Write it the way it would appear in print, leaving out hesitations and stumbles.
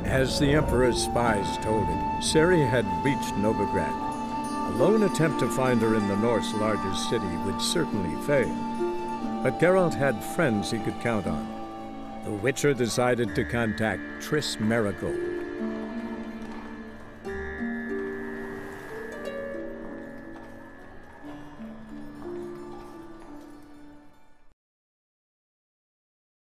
As the Emperor's spies told him, Ciri had reached Novigrad. A lone attempt to find her in the North's largest city would certainly fail. But Geralt had friends he could count on. The Witcher decided to contact Triss Merigold.